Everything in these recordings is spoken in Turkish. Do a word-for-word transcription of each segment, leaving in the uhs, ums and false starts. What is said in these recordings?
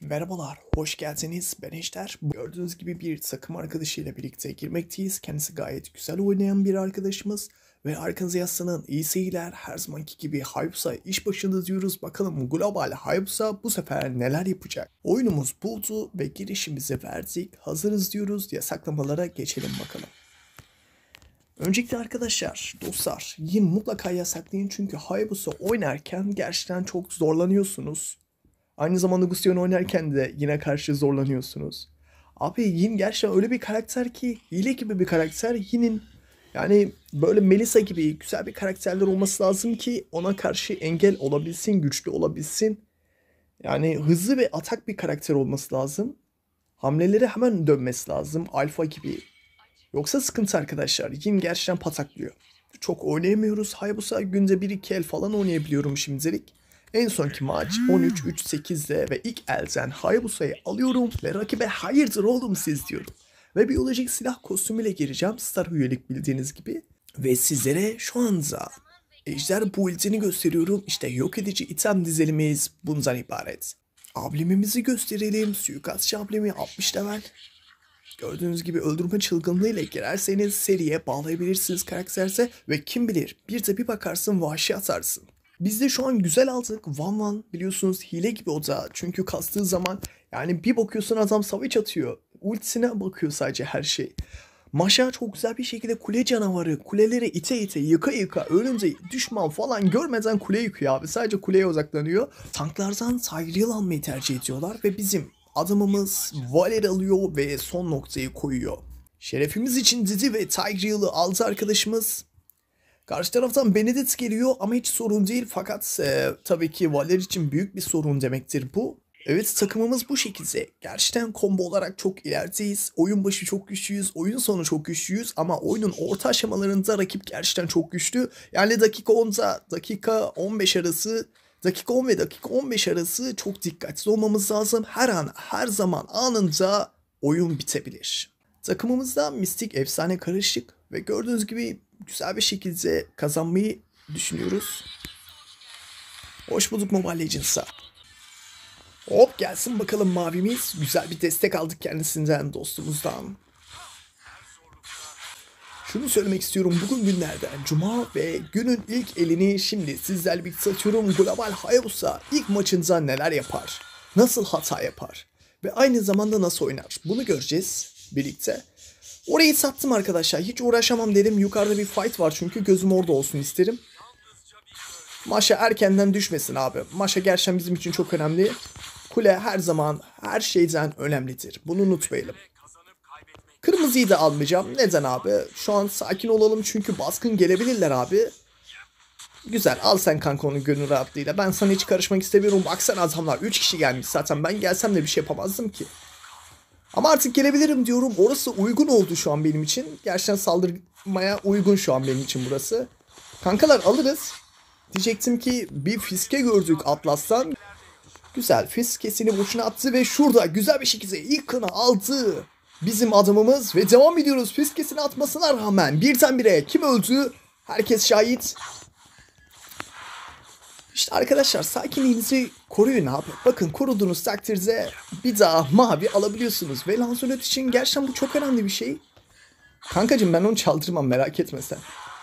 Merhabalar, hoş geldiniz. Ben Ejder. Gördüğünüz gibi bir takım arkadaşıyla birlikte girmekteyiz. Kendisi gayet güzel oynayan bir arkadaşımız. Ve arkanıza yaslanın, iyi seyirler. Her zamanki gibi Hayabusa iş başında diyoruz. Bakalım Global Hayabusa bu sefer neler yapacak? Oyunumuz buldu ve girişimizi verdik. Hazırız diyoruz. Yasaklamalara geçelim bakalım. Öncelikle arkadaşlar, dostlar, yine mutlaka yasaklayın çünkü Hayabusa oynarken gerçekten çok zorlanıyorsunuz. Aynı zamanda Gusion oynarken de yine karşı zorlanıyorsunuz. Abi Yin gerçekten öyle bir karakter ki, hile gibi bir karakter. Yin'in yani böyle Melissa gibi güzel bir karakterler olması lazım ki ona karşı engel olabilsin, güçlü olabilsin. Yani hızlı ve atak bir karakter olması lazım. Hamleleri hemen dönmesi lazım, alfa gibi. Yoksa sıkıntı arkadaşlar. Yin gerçekten pataklıyor. Çok oynayamıyoruz. Hayabusa günde bir iki el falan oynayabiliyorum şimdilik. En sonki maç on üç üç sekizde ve ilk elden Hayabusa'yı alıyorum ve rakibe hayırdır oğlum siz diyorum. Ve biyolojik silah kostümüyle gireceğim, Star üyelik bildiğiniz gibi. Ve sizlere şu anda Ejder build'ini gösteriyorum. İşte yok edici item dizelimiz bundan ibaret. Amblemimizi gösterelim. Suikastçı amblemi altmış level. Gördüğünüz gibi öldürme çılgınlığıyla girerseniz seriye bağlayabilirsiniz karakterse ve kim bilir bir de bir bakarsın vahşi atarsın. Biz de şu an güzel aldık. Van Van biliyorsunuz hile gibi o da. Çünkü kastığı zaman yani bir bakıyorsun adam savaş atıyor. Ultisine bakıyor sadece her şey. Maşa çok güzel bir şekilde kule canavarı. Kuleleri ite ite yıka yıka önünde düşman falan görmeden kule yıkıyor abi. Sadece kuleye odaklanıyor. Tanklardan Tigreal almayı tercih ediyorlar ve bizim adamımız Valer alıyor ve son noktayı koyuyor. Şerefimiz için Didi ve Tigreal'ı aldı arkadaşımız. Karşı taraftan Benedict geliyor ama hiç sorun değil fakat e, tabii ki Valer için büyük bir sorun demektir bu. Evet takımımız bu şekilde. Gerçekten combo olarak çok ilerideyiz. Oyun başı çok güçlüyüz. Oyun sonu çok güçlüyüz ama oyunun orta aşamalarında rakip gerçekten çok güçlü. Yani dakika onda dakika on beş arası dakika on ve dakika on beş arası çok dikkatli olmamız lazım. Her an her zaman anında oyun bitebilir. Takımımızda mistik efsane karışık ve gördüğünüz gibi güzel bir şekilde kazanmayı düşünüyoruz. Hoş bulduk Mobile Legends'a. Hop gelsin bakalım mavimiz. Güzel bir destek aldık kendisinden, dostumuzdan. Şunu söylemek istiyorum, bugün günlerden Cuma ve günün ilk elini şimdi sizlerle birlikte atıyorum. Global Hayabusa ilk maçında neler yapar? Nasıl hata yapar? Ve aynı zamanda nasıl oynar? Bunu göreceğiz birlikte. Orayı sattım arkadaşlar. Hiç uğraşamam dedim. Yukarıda bir fight var çünkü gözüm orada olsun isterim. Maşa erkenden düşmesin abi. Maşa gerçekten bizim için çok önemli. Kule her zaman her şeyden önemlidir. Bunu unutmayalım. Kırmızıyı da almayacağım. Neden abi? Şu an sakin olalım çünkü baskın gelebilirler abi. Güzel, al sen kanka onu gönül rahatlığıyla. Ben sana hiç karışmak istemiyorum. Baksana adamlar üç kişi gelmiş zaten. Ben gelsem de bir şey yapamazdım ki. Ama artık gelebilirim diyorum. Orası uygun oldu şu an benim için. Gerçekten saldırmaya uygun şu an benim için burası. Kankalar alırız. Diyecektim ki bir fiske gördük Atlas'tan. Güzel, fiskesini boşuna attı ve şurada güzel bir şekilde ilk kanı aldı bizim adamımız. Ve devam ediyoruz fiskesini atmasına rağmen. Birdenbire kim öldü? Herkes şahit. İşte arkadaşlar sakinliğinizi koruyun abi. Bakın koruduğunuz takdirde bir daha mavi alabiliyorsunuz. Ve Lancelot için gerçekten bu çok önemli bir şey. Kankacım ben onu çaldırmam, merak etme sen.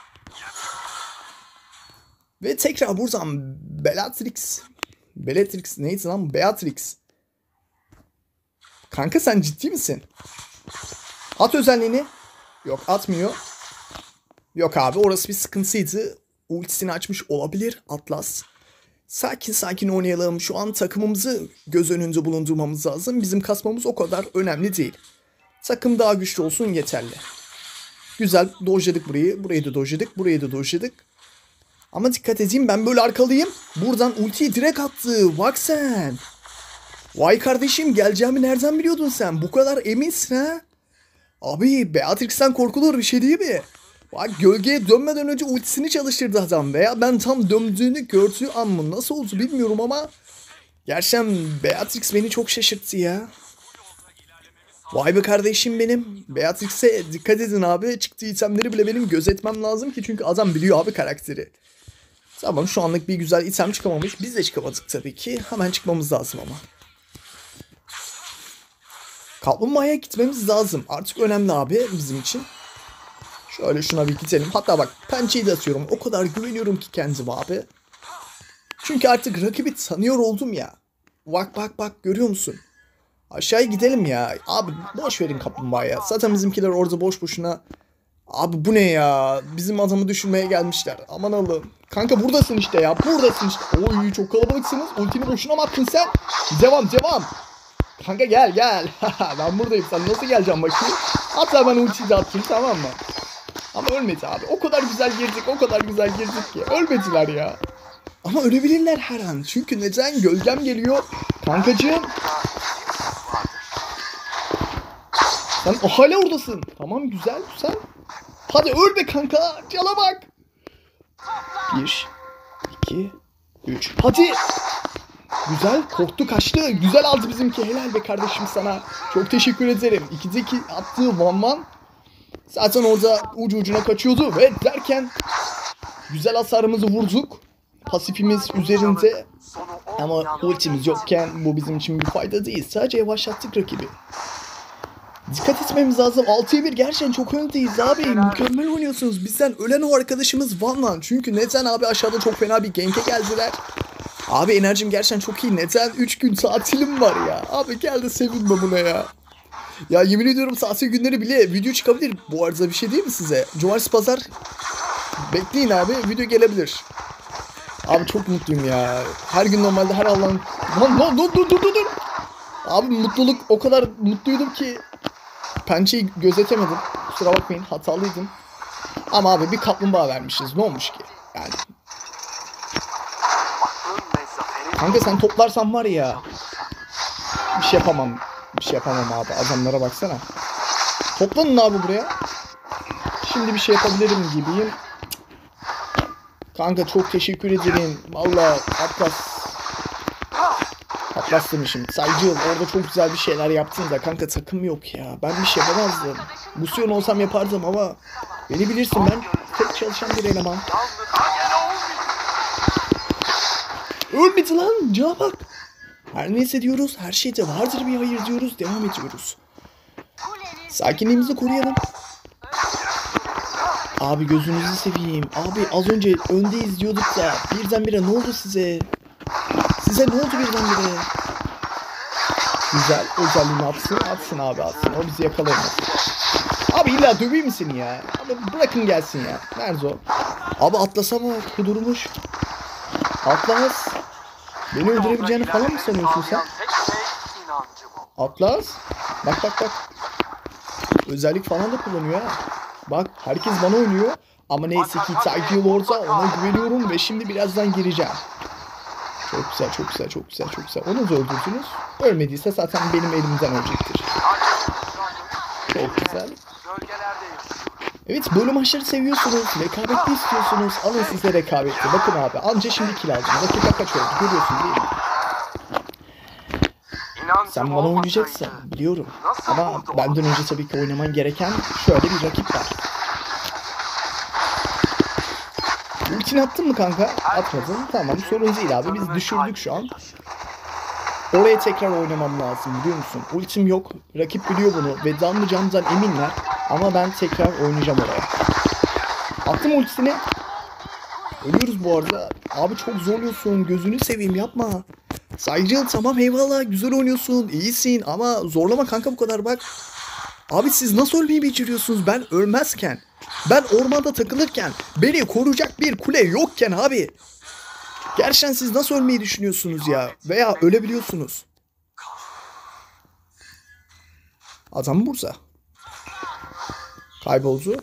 Ve tekrar buradan Bellatrix. Bellatrix neydi lan? Beatrix. Kanka sen ciddi misin? At özelliğini. Yok atmıyor. Yok abi orası bir sıkıntıydı. Ultisini açmış olabilir Atlas. Sakin sakin oynayalım. Şu an takımımızı göz önünde bulundurmamız lazım. Bizim kasmamız o kadar önemli değil. Takım daha güçlü olsun yeterli. Güzel dojladık burayı. Burayı da dojladık. Burayı da dojladık. Ama dikkat edeyim ben böyle arkalıyım. Buradan ultiyi direkt attı. Bak sen. Vay kardeşim geleceğimi nereden biliyordun sen? Bu kadar eminsin ha? Abi Beatrix'ten korkulur bir şey değil mi? Bak gölgeye dönmeden önce ultisini çalıştırdı adam. Veya ben tam döndüğünü gördüğü an mı? Nasıl oldu bilmiyorum ama gerçekten Beatrix beni çok şaşırttı ya. Vay be kardeşim benim. Beatrix'e dikkat edin abi. Çıktığı itemleri bile benim gözetmem lazım ki. Çünkü adam biliyor abi karakteri. Tamam şu anlık bir güzel item çıkamamış. Biz de çıkamadık tabii ki. Hemen çıkmamız lazım ama. Kaplumbağaya gitmemiz lazım. Artık önemli abi bizim için. Şöyle şuna bir gidelim. Hatta bak pençeyi de atıyorum. O kadar güveniyorum ki kendime abi. Çünkü artık rakibi tanıyor oldum ya. Bak bak bak görüyor musun? Aşağıya gidelim ya. Abi boş verin kaplumbağaya. Zaten bizimkiler orada boş boşuna. Abi bu ne ya? Bizim adamı düşürmeye gelmişler. Aman Allah'ım. Kanka buradasın işte ya. Buradasın işte. Oy çok kalabalıksınız. Ultini boşuna mı attın sen? Devam devam. Kanka gel gel. Ben buradayım. Sen nasıl geleceksin bakayım? Hatta ben ultiyi de attım tamam mı? Ama ölmedi abi. O kadar güzel girdik. O kadar güzel girdik ki. Ölmediler ya. Ama ölebilirler her an. Çünkü neden? Gölgem geliyor. Kankacığım. Sen o hala oradasın. Tamam güzel güzel. Hadi öl be kanka. Cana bak. Bir. iki. Üç. Hadi. Güzel. Korktu kaçtı. Güzel aldı bizimki. Helal be kardeşim sana. Çok teşekkür ederim. ikideki attığı van van. Zaten orada ucu ucuna kaçıyordu. Ve derken güzel hasarımızı vurduk. Pasifimiz üzerinde. Ama ultimiz yokken bu bizim için bir fayda değil. Sadece yavaşlattık rakibi. Dikkat etmemiz lazım. altıya bir gerçekten çok öndeyiz abi. Mükemmel oynuyorsunuz. Bizden ölen o arkadaşımız Van Van. Çünkü neden abi aşağıda çok fena bir gank'e geldiler. Abi enerjim gerçekten çok iyi. Neden üç gün tatilim var ya. Abi gel de sevinme buna ya. Ya yemin ediyorum tatil günleri bile video çıkabilir. Bu arada bir şey değil mi size? Cumartesi pazar bekleyin abi. Video gelebilir. Abi çok mutluyum ya. Her gün normalde her Allah'ın... Lan lan dur dur dur dur dur. Abi mutluluk o kadar mutluydum ki pençeyi gözetemedim. Kusura bakmayın hatalıydım. Ama abi bir kaplumbağa vermişiz. Ne olmuş ki? Yani. Kanka sen toplarsan var ya. Bir şey yapamam. Bir şey yapamam abi. Adamlara baksana. Toplanın abi buraya. Şimdi bir şey yapabilirim gibiyim. Kanka çok teşekkür ederim. Vallahi Atlas. Atlas demişim. Saycığım orada çok güzel bir şeyler yaptın da kanka takım yok ya. Ben bir şey yapamazdım. Musyon olsam yapardım ama beni bilirsin ben tek çalışan bir eleman. Ölmedi lan. Cevap bak. Her neyse diyoruz. Her şeyde vardır bir hayır diyoruz. Devam ediyoruz. Sakinliğimizi koruyalım. Abi gözünüzü seveyim. Abi az önce öndeyiz diyorduk da birdenbire ne oldu size? Size ne oldu birdenbire? Güzel. Özelliğini atsın. Atsın abi atsın. O bizi yakalayamaz. Abi illa döveyim misin ya? Abi bırakın gelsin ya. Nerede o? Abi Atlas'a bak. Kudurmuş. Atlas. Beni öldürebileceğini falan mı sanıyorsun sen? Atlas. Bak bak bak. Özellik falan da kullanıyor ha. Bak herkes bana oynuyor. Ama neyse ki Typhoon orada ona güveniyorum ve şimdi birazdan gireceğim. Çok güzel çok güzel çok güzel çok güzel. Onu da öldürdünüz. Ölmediyse zaten benim elimden ölecektir. Çok güzel. Evet böyle maçları seviyorsunuz. Rekabetli istiyorsunuz. Alın size rekabetli. Bakın abi anca şimdi kill aldım. Dakika kaç oldu görüyorsun değil mi? Sen bana oynayacaksın biliyorum. Ama benden önce tabii ki oynaman gereken şöyle bir rakip var. Ultini attın mı kanka? Atmadın. Tamam sorun değil abi. Biz düşürdük şu an. Oraya tekrar oynamam lazım biliyor musun? Ultim yok. Rakip biliyor bunu ve damlayacağımdan eminler. Ama ben tekrar oynayacağım oraya. Attım ultisini. Ölüyoruz bu arada. Abi çok zorluyorsun. Gözünü seveyim yapma. Saygıcıl tamam eyvallah. Güzel oynuyorsun. İyisin ama zorlama kanka bu kadar bak. Abi siz nasıl ölmeyi beceriyorsunuz? Ben ölmezken. Ben ormanda takılırken. Beni koruyacak bir kule yokken abi. Gerçekten siz nasıl ölmeyi düşünüyorsunuz ya? Veya ölebiliyorsunuz. Adam burada. Kayboldu.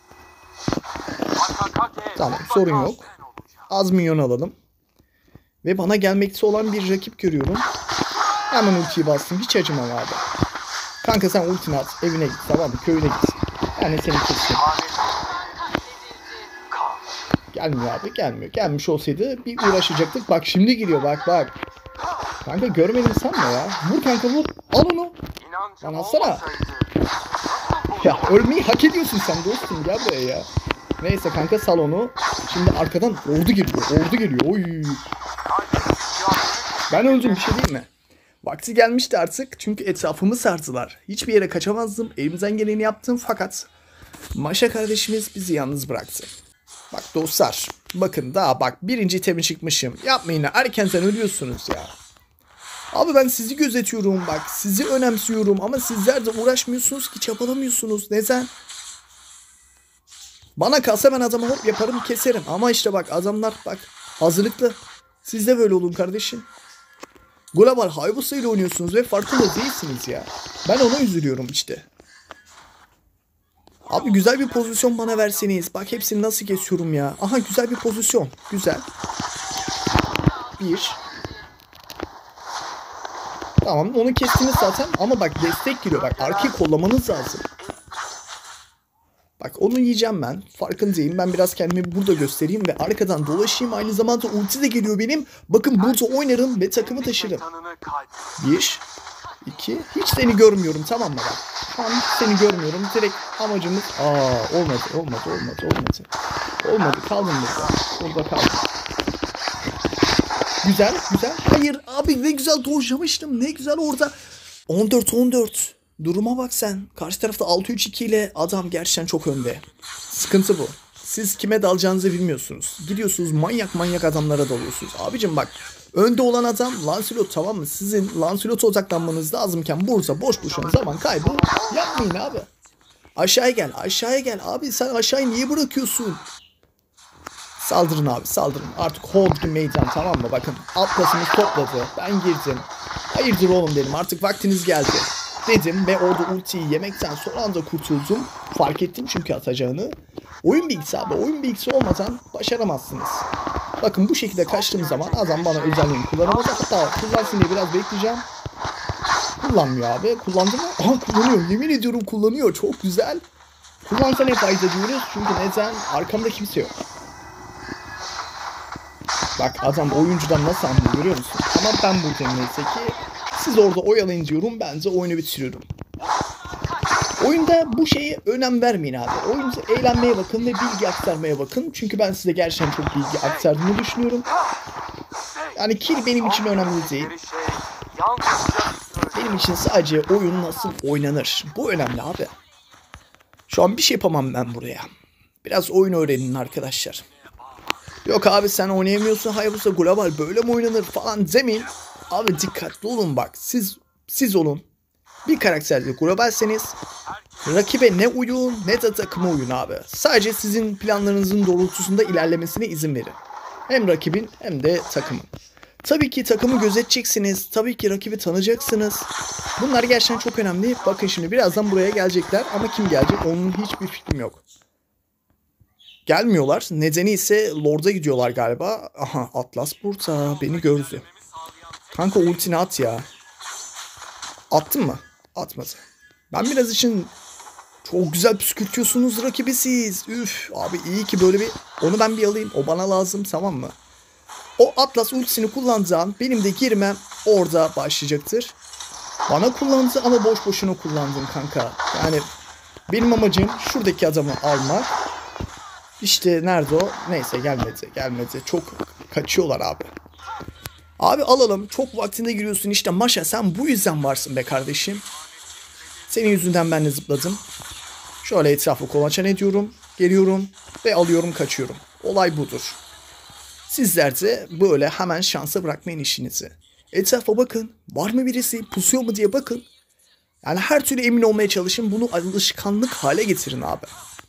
Tamam sorun yok. Az minyon alalım. Ve bana gelmekte olan bir rakip görüyorum. Hemen ultiyi bastım. Hiç acımam abi. Kanka sen ultini at. Evine git tamam mı? Köyüne git. Yani seni kessin. Gelmiyor abi gelmiyor. Gelmiş olsaydı bir uğraşacaktık. Bak şimdi giriyor bak bak. Kanka görmedim sanma ya. Vur kanka vur. Al onu. Lan alsana. Ya ölmeyi hak ediyorsun sen dostum. Gel buraya ya. Neyse kanka sal onu. Şimdi arkadan ordu geliyor. Ordu geliyor. Oy. Ben öldüm bir şey değil mi? Vakti gelmişti artık çünkü etrafımı sardılar. Hiçbir yere kaçamazdım. Elimden geleni yaptım fakat Maşa kardeşimiz bizi yalnız bıraktı. Bak dostlar, bakın daha bak birinci itemi çıkmışım. Yapmayın, erkenden ölüyorsunuz ya. Abi ben sizi gözetiyorum bak, sizi önemsiyorum ama sizler de uğraşmıyorsunuz ki, çabalamıyorsunuz. Neden? Bana kalsa ben adamı hop yaparım, keserim ama işte bak adamlar bak hazırlıklı. Siz de böyle olun kardeşim. Global Hayabusa ile oynuyorsunuz ve farkında değilsiniz ya. Ben ona üzülüyorum işte. Abi güzel bir pozisyon bana verseniz. Bak hepsini nasıl kesiyorum ya. Aha güzel bir pozisyon. Güzel. Bir. Tamam onu kestiniz zaten ama bak destek giriyor. Bak arkayı kollamanız lazım. Bak onu yiyeceğim ben. Farkındayım. Ben biraz kendimi burada göstereyim ve arkadan dolaşayım. Aynı zamanda ulti de geliyor benim. Bakın burada oynarım ve takımı taşırım. Bir. iki. Hiç seni görmüyorum tamam mı ben? Şu an hiç seni görmüyorum. Direkt amacımız... Aa olmadı olmadı olmadı olmadı. Olmadı kaldım burada. Burada kaldım. Güzel güzel. Hayır abi ne güzel dojlamıştım. Ne güzel orada. on dört on dört. Duruma bak sen. Karşı tarafta altı üç iki ile adam gerçekten çok önde. Sıkıntı bu. Siz kime dalacağınızı bilmiyorsunuz. Gidiyorsunuz manyak manyak adamlara dalıyorsunuz. Abicim bak. Önde olan adam Lancelot tamam mı? Sizin Lancelot'a odaklanmanız lazımken burada boş boşuna zaman kaybı yapmayın abi. Aşağıya gel. Aşağıya gel. Abi sen aşağıyı niye bırakıyorsun? Saldırın abi saldırın. Artık hold meydan tamam mı? Bakın Atlas'ımız topladı. Ben girdim. Hayırdır oğlum dedim. Artık vaktiniz geldi. Dedim ve orada ultiyi yemekten son anda kurtuldum. Fark ettim çünkü atacağını. Oyun bilgisi abi. Oyun bilgisi olmadan başaramazsınız. Bakın bu şekilde kaçtığım zaman adam bana özelliğini kullanamaz. Hatta kullansın diye biraz bekleyeceğim. Kullanmıyor abi. Kullandı mı? Aha kullanıyor. Yemin ediyorum kullanıyor. Çok güzel. Kullansa ne fayda diyoruz? Çünkü neden? Arkamda kimse yok. Bak adam oyuncudan nasıl anlıyor görüyor musun? Ama ben buradayım neyse ki. Siz orada oyalayın diyorum. Ben de oyunu bitiriyorum. Oyunda bu şeye önem vermeyin abi. Oyuncu eğlenmeye bakın ve bilgi aktarmaya bakın. Çünkü ben size gerçekten çok bilgi aktardığımı düşünüyorum. Yani kill benim için önemli değil. Benim için sadece oyun nasıl oynanır. Bu önemli abi. Şu an bir şey yapamam ben buraya. Biraz oyun öğrenin arkadaşlar. Yok abi sen oynayamıyorsun. Hayabusa global böyle mi oynanır falan demeyin. Abi dikkatli olun bak. Siz siz olun. Bir karakterde globalseniz rakibe ne uyun ne de takıma uyun abi. Sadece sizin planlarınızın doğrultusunda ilerlemesine izin verin. Hem rakibin hem de takımın. Tabii ki takımı gözeteceksiniz. Tabii ki rakibi tanıyacaksınız. Bunlar gerçekten çok önemli. Bakın şimdi birazdan buraya gelecekler ama kim gelecek onun hiçbir fikrim yok. Gelmiyorlar. Nedeni ise Lord'a gidiyorlar galiba. Aha Atlas burada. Beni gördü. Kanka ultini at ya. Attın mı? Atmadı. Ben biraz için çok güzel püskürtüyorsunuz rakibi siz. Üf abi iyi ki böyle bir onu ben bir alayım. O bana lazım tamam mı? O Atlas ultisini kullandığı an benim de girmem orada başlayacaktır. Bana kullandı ama boş boşuna kullandın kanka. Yani benim amacım şuradaki adamı almak. İşte nerede o? Neyse gelmedi gelmedi. Çok kaçıyorlar abi. Abi alalım. Çok vaktinde giriyorsun işte. Maşa sen bu yüzden varsın be kardeşim. Senin yüzünden ben de zıpladım. Şöyle etrafı kolaçan ediyorum. Geliyorum ve alıyorum kaçıyorum. Olay budur. Sizler de böyle hemen şansa bırakmayın işinizi. Etrafa bakın. Var mı birisi? Pusuyor mu diye bakın. Yani her türlü emin olmaya çalışın. Bunu alışkanlık hale getirin abi.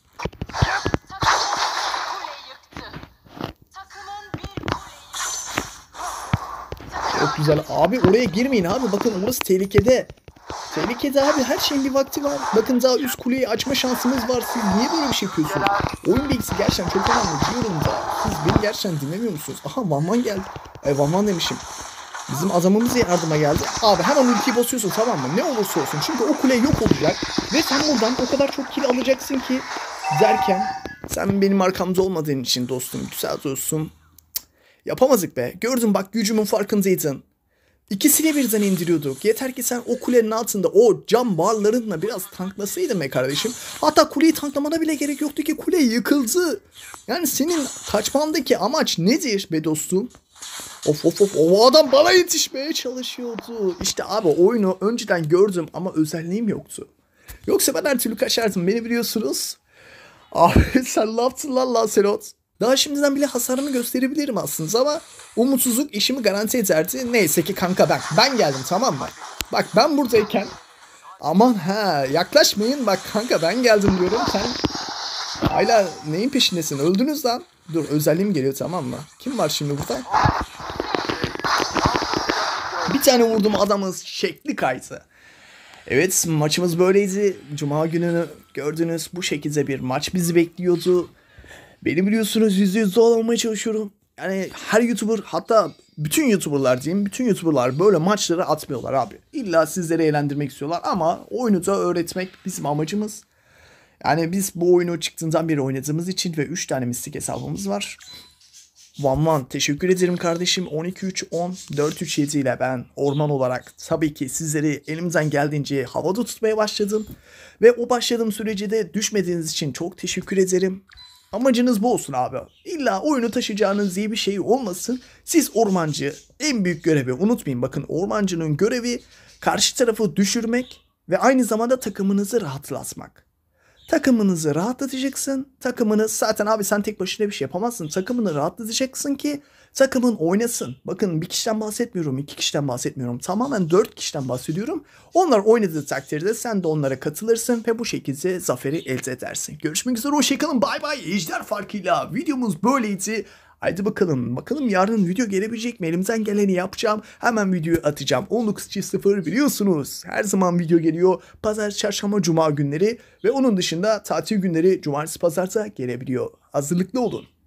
Çok güzel. Abi oraya girmeyin abi. Bakın orası tehlikede. Tehlikede abi. Her şeyin bir vakti var. Bakın daha üst kuleyi açma şansımız var. Siz niye böyle bir şey yapıyorsunuz? Oyun bilgisi gerçekten çok önemli diyorum da. Siz beni gerçekten dinlemiyor musunuz? Aha Van Van geldi. Ay Van Van demişim. Bizim adamımız yardıma geldi. Abi hemen ultiyi basıyorsun tamam mı? Ne olursa olsun. Çünkü o kule yok olacak. Ve sen buradan o kadar çok kill alacaksın ki derken sen benim arkamda olmadığın için dostum. Güzel dostum. Yapamadık be. Gördün bak gücümün farkındaydın. İkisini birden indiriyorduk. Yeter ki sen o kulenin altında o cam barlarınla biraz tanklasaydın be kardeşim. Hatta kuleyi tanklamana bile gerek yoktu ki kule yıkıldı. Yani senin kaçmandaki amaç nedir be dostum? Of of of, o adam bana yetişmeye çalışıyordu. İşte abi oyunu önceden gördüm ama özelliğim yoktu. Yoksa ben her türlü kaçardım, beni biliyorsunuz. Abi sen ne yaptın lan Lancelot? Daha şimdiden bile hasarımı gösterebilirim aslında ama umutsuzluk işimi garanti ederdi. Neyse ki kanka ben. Ben geldim, tamam mı? Bak ben buradayken aman ha yaklaşmayın, bak kanka ben geldim diyorum. Sen hala neyin peşindesin? Öldünüz lan. Dur, özelliğim geliyor, tamam mı? Kim var şimdi burada? Bir tane vurdum, adamız şekli kaydı. Evet, maçımız böyleydi. Cuma gününü gördünüz. Bu şekilde bir maç bizi bekliyordu. Beni biliyorsunuz, yüzde yüz doğal olmaya çalışıyorum. Yani her YouTuber, hatta bütün YouTuber'lar diyeyim, bütün YouTuber'lar böyle maçları atmıyorlar abi. İlla sizleri eğlendirmek istiyorlar ama oyunu da öğretmek bizim amacımız. Yani biz bu oyunu çıktığından beri oynadığımız için ve üç tane mistik hesabımız var. Van Van teşekkür ederim kardeşim. on iki üç on dört üç yedi ile ben orman olarak tabii ki sizleri elimden geldiğince havada tutmaya başladım. Ve o başladığım sürece de düşmediğiniz için çok teşekkür ederim. Amacınız bu olsun abi. İlla oyunu taşıyacağınız diye bir şey olmasın. Siz ormancı, en büyük görevi unutmayın. Bakın, ormancının görevi karşı tarafı düşürmek ve aynı zamanda takımınızı rahatlatmak. Takımınızı rahatlatacaksın. Takımını zaten abi sen tek başına bir şey yapamazsın. Takımını rahatlatacaksın ki takımın oynasın. Bakın bir kişiden bahsetmiyorum, iki kişiden bahsetmiyorum. Tamamen dört kişiden bahsediyorum. Onlar oynadığı takdirde sen de onlara katılırsın ve bu şekilde zaferi elde edersin. Görüşmek üzere, hoşçakalın, bay bay. Ejder farkıyla videomuz böyleydi. Haydi bakalım. Bakalım yarın video gelebilecek mi? Elimden geleni yapacağım. Hemen videoyu atacağım. on dokuz sıfır biliyorsunuz. Her zaman video geliyor. Pazar, çarşamba, cuma günleri. Ve onun dışında tatil günleri cumartesi, pazarda gelebiliyor. Hazırlıklı olun.